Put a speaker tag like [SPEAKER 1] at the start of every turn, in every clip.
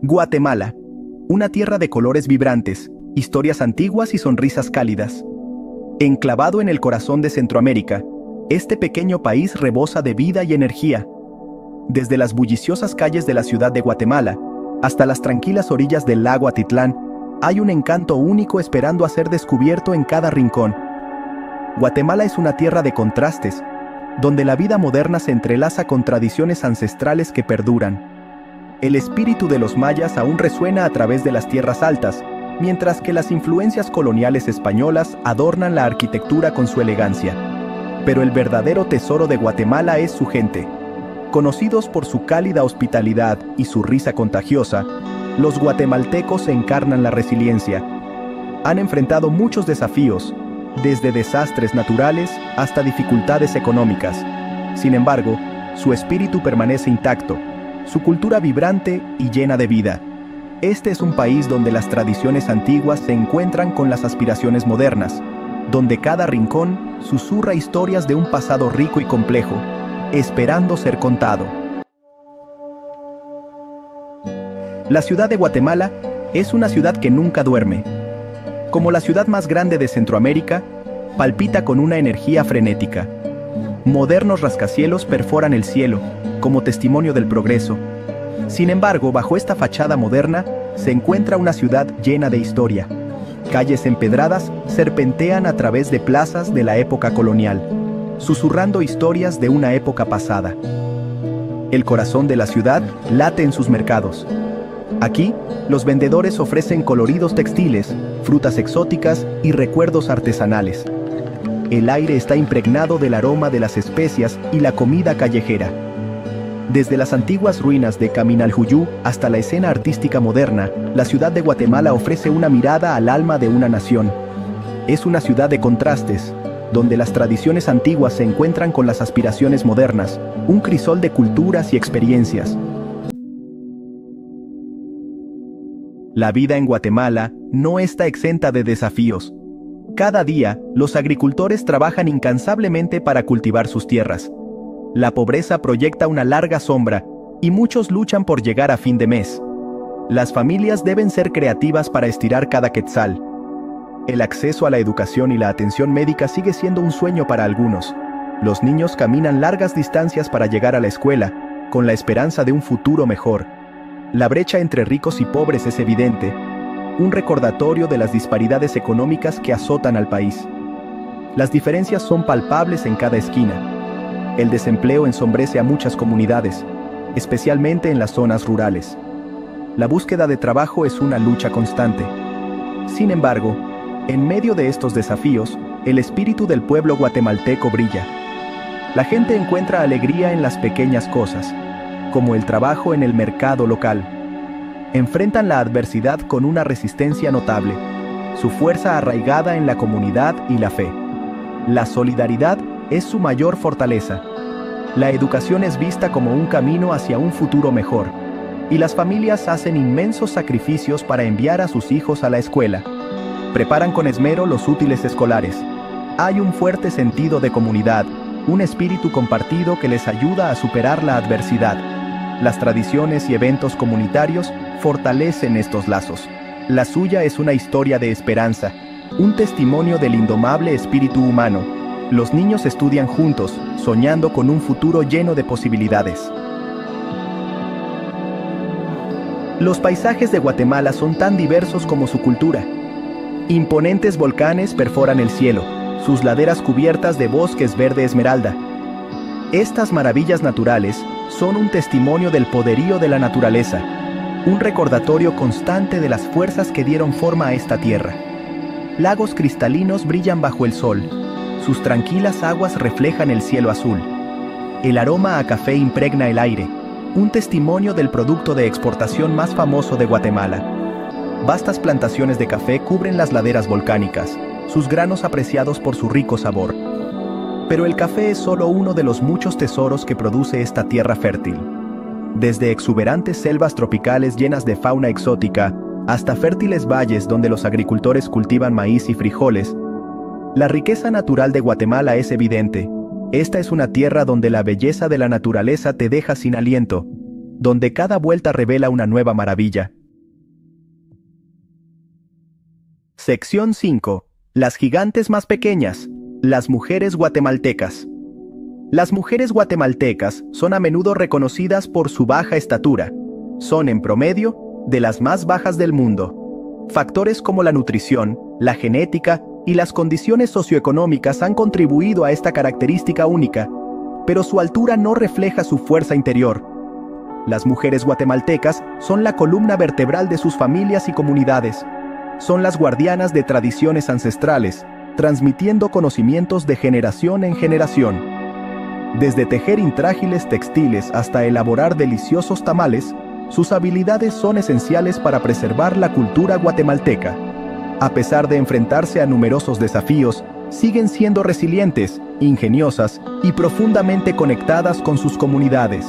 [SPEAKER 1] Guatemala, una tierra de colores vibrantes, historias antiguas y sonrisas cálidas. Enclavado en el corazón de Centroamérica, este pequeño país rebosa de vida y energía. Desde las bulliciosas calles de la ciudad de Guatemala hasta las tranquilas orillas del lago Atitlán, hay un encanto único esperando a ser descubierto en cada rincón. Guatemala es una tierra de contrastes, donde la vida moderna se entrelaza con tradiciones ancestrales que perduran. El espíritu de los mayas aún resuena a través de las tierras altas, mientras que las influencias coloniales españolas adornan la arquitectura con su elegancia. Pero el verdadero tesoro de Guatemala es su gente. Conocidos por su cálida hospitalidad y su risa contagiosa, los guatemaltecos encarnan la resiliencia. Han enfrentado muchos desafíos, desde desastres naturales hasta dificultades económicas. Sin embargo, su espíritu permanece intacto, su cultura vibrante y llena de vida. Este es un país donde las tradiciones antiguas se encuentran con las aspiraciones modernas, donde cada rincón susurra historias de un pasado rico y complejo, esperando ser contado. La ciudad de Guatemala es una ciudad que nunca duerme. Como la ciudad más grande de Centroamérica, palpita con una energía frenética. Modernos rascacielos perforan el cielo, como testimonio del progreso. Sin embargo, bajo esta fachada moderna, se encuentra una ciudad llena de historia. Calles empedradas serpentean a través de plazas de la época colonial, susurrando historias de una época pasada. El corazón de la ciudad late en sus mercados. Aquí, los vendedores ofrecen coloridos textiles, frutas exóticas y recuerdos artesanales. El aire está impregnado del aroma de las especias y la comida callejera. Desde las antiguas ruinas de Caminalhuyú hasta la escena artística moderna, la ciudad de Guatemala ofrece una mirada al alma de una nación. Es una ciudad de contrastes, donde las tradiciones antiguas se encuentran con las aspiraciones modernas, un crisol de culturas y experiencias. La vida en Guatemala no está exenta de desafíos. Cada día, los agricultores trabajan incansablemente para cultivar sus tierras. La pobreza proyecta una larga sombra, y muchos luchan por llegar a fin de mes. Las familias deben ser creativas para estirar cada quetzal. El acceso a la educación y la atención médica sigue siendo un sueño para algunos. Los niños caminan largas distancias para llegar a la escuela, con la esperanza de un futuro mejor. La brecha entre ricos y pobres es evidente, un recordatorio de las disparidades económicas que azotan al país. Las diferencias son palpables en cada esquina. El desempleo ensombrece a muchas comunidades, especialmente en las zonas rurales. La búsqueda de trabajo es una lucha constante. Sin embargo, en medio de estos desafíos, el espíritu del pueblo guatemalteco brilla. La gente encuentra alegría en las pequeñas cosas, como el trabajo en el mercado local. Enfrentan la adversidad con una resistencia notable, su fuerza arraigada en la comunidad y la fe. La solidaridad es su mayor fortaleza. La educación es vista como un camino hacia un futuro mejor, y las familias hacen inmensos sacrificios para enviar a sus hijos a la escuela. Preparan con esmero los útiles escolares. Hay un fuerte sentido de comunidad, un espíritu compartido que les ayuda a superar la adversidad. Las tradiciones y eventos comunitarios fortalecen estos lazos. La suya es una historia de esperanza, un testimonio del indomable espíritu humano. Los niños estudian juntos, soñando con un futuro lleno de posibilidades. Los paisajes de Guatemala son tan diversos como su cultura. Imponentes volcanes perforan el cielo, sus laderas cubiertas de bosques verde esmeralda. Estas maravillas naturales son un testimonio del poderío de la naturaleza, un recordatorio constante de las fuerzas que dieron forma a esta tierra. Lagos cristalinos brillan bajo el sol, sus tranquilas aguas reflejan el cielo azul. El aroma a café impregna el aire, un testimonio del producto de exportación más famoso de Guatemala. Vastas plantaciones de café cubren las laderas volcánicas, sus granos apreciados por su rico sabor. Pero el café es solo uno de los muchos tesoros que produce esta tierra fértil. Desde exuberantes selvas tropicales llenas de fauna exótica, hasta fértiles valles donde los agricultores cultivan maíz y frijoles, la riqueza natural de Guatemala es evidente. Esta es una tierra donde la belleza de la naturaleza te deja sin aliento. donde cada vuelta revela una nueva maravilla. Sección 5. Las gigantes más pequeñas, las mujeres guatemaltecas. Las mujeres guatemaltecas son a menudo reconocidas por su baja estatura. Son, en promedio, de las más bajas del mundo. Factores como la nutrición, la genética y las condiciones socioeconómicas han contribuido a esta característica única, pero su altura no refleja su fuerza interior. Las mujeres guatemaltecas son la columna vertebral de sus familias y comunidades. Son las guardianas de tradiciones ancestrales, transmitiendo conocimientos de generación en generación. Desde tejer intrágiles textiles hasta elaborar deliciosos tamales, sus habilidades son esenciales para preservar la cultura guatemalteca. A pesar de enfrentarse a numerosos desafíos, siguen siendo resilientes, ingeniosas y profundamente conectadas con sus comunidades.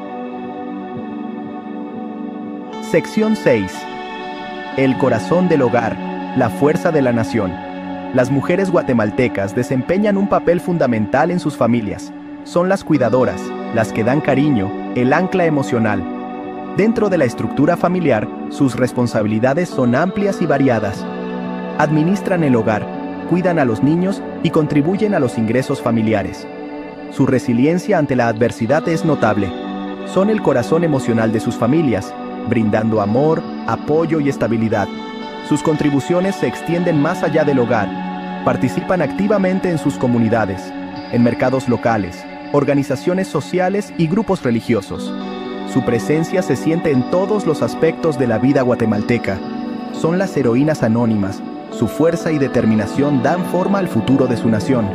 [SPEAKER 1] Sección 6. El corazón del hogar, la fuerza de la nación. Las mujeres guatemaltecas desempeñan un papel fundamental en sus familias. Son las cuidadoras, las que dan cariño, el ancla emocional. Dentro de la estructura familiar, sus responsabilidades son amplias y variadas. Administran el hogar, cuidan a los niños y contribuyen a los ingresos familiares. Su resiliencia ante la adversidad es notable. Son el corazón emocional de sus familias, brindando amor, apoyo y estabilidad. Sus contribuciones se extienden más allá del hogar. Participan activamente en sus comunidades, en mercados locales, organizaciones sociales y grupos religiosos. Su presencia se siente en todos los aspectos de la vida guatemalteca. Son las heroínas anónimas. Su fuerza y determinación dan forma al futuro de su nación.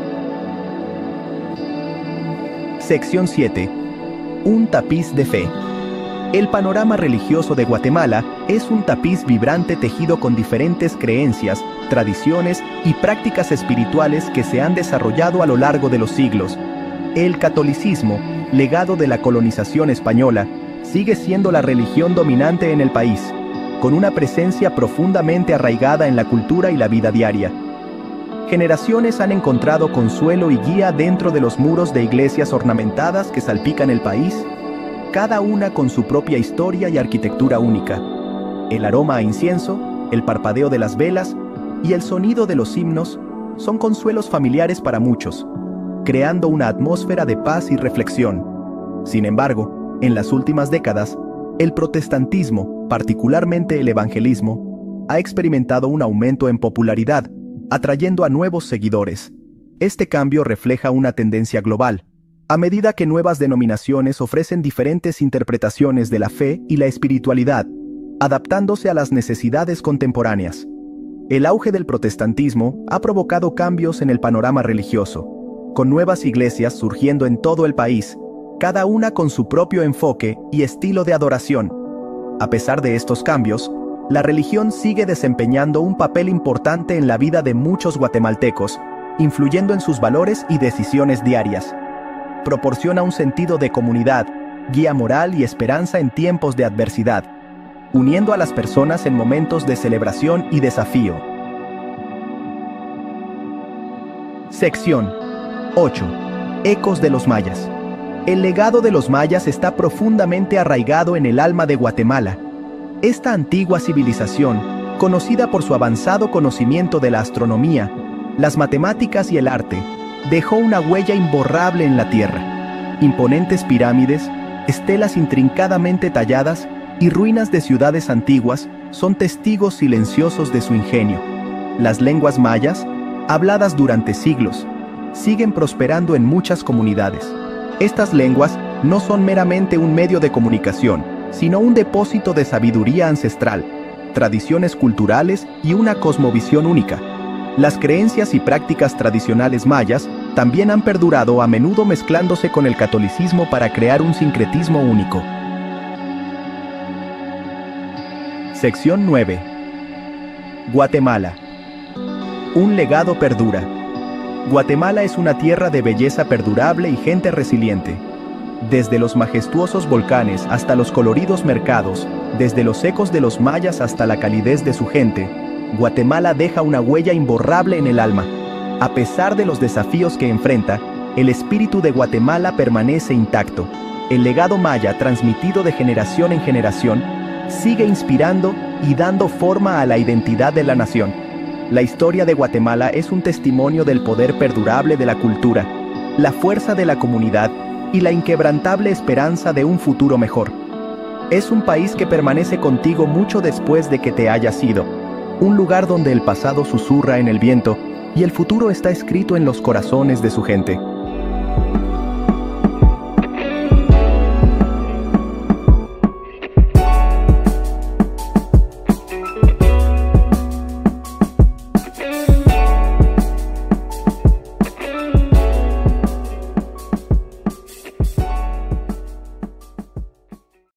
[SPEAKER 1] Sección 7. Un tapiz de fe. El panorama religioso de Guatemala es un tapiz vibrante tejido con diferentes creencias, tradiciones y prácticas espirituales que se han desarrollado a lo largo de los siglos. El catolicismo, legado de la colonización española, sigue siendo la religión dominante en el país, con una presencia profundamente arraigada en la cultura y la vida diaria. Generaciones han encontrado consuelo y guía dentro de los muros de iglesias ornamentadas que salpican el país, cada una con su propia historia y arquitectura única. El aroma a incienso, el parpadeo de las velas y el sonido de los himnos son consuelos familiares para muchos, creando una atmósfera de paz y reflexión. Sin embargo, en las últimas décadas, el protestantismo, particularmente el evangelismo, ha experimentado un aumento en popularidad, atrayendo a nuevos seguidores. Este cambio refleja una tendencia global, a medida que nuevas denominaciones ofrecen diferentes interpretaciones de la fe y la espiritualidad, adaptándose a las necesidades contemporáneas. El auge del protestantismo ha provocado cambios en el panorama religioso, con nuevas iglesias surgiendo en todo el país, cada una con su propio enfoque y estilo de adoración. A pesar de estos cambios, la religión sigue desempeñando un papel importante en la vida de muchos guatemaltecos, influyendo en sus valores y decisiones diarias. Proporciona un sentido de comunidad, guía moral y esperanza en tiempos de adversidad, uniendo a las personas en momentos de celebración y desafío. Sección 8. Ecos de los mayas. El legado de los mayas está profundamente arraigado en el alma de Guatemala. Esta antigua civilización, conocida por su avanzado conocimiento de la astronomía, las matemáticas y el arte, dejó una huella imborrable en la tierra. Imponentes pirámides, estelas intrincadamente talladas y ruinas de ciudades antiguas son testigos silenciosos de su ingenio. Las lenguas mayas, habladas durante siglos, siguen prosperando en muchas comunidades. Estas lenguas no son meramente un medio de comunicación, sino un depósito de sabiduría ancestral, tradiciones culturales y una cosmovisión única. Las creencias y prácticas tradicionales mayas también han perdurado, a menudo mezclándose con el catolicismo para crear un sincretismo único. Sección 9. Guatemala. Un legado perdura. Guatemala es una tierra de belleza perdurable y gente resiliente. Desde los majestuosos volcanes hasta los coloridos mercados, desde los ecos de los mayas hasta la calidez de su gente, Guatemala deja una huella imborrable en el alma. A pesar de los desafíos que enfrenta, el espíritu de Guatemala permanece intacto. el legado maya transmitido de generación en generación sigue inspirando y dando forma a la identidad de la nación. La historia de Guatemala es un testimonio del poder perdurable de la cultura, la fuerza de la comunidad y la inquebrantable esperanza de un futuro mejor. Es un país que permanece contigo mucho después de que te hayas ido, un lugar donde el pasado susurra en el viento y el futuro está escrito en los corazones de su gente.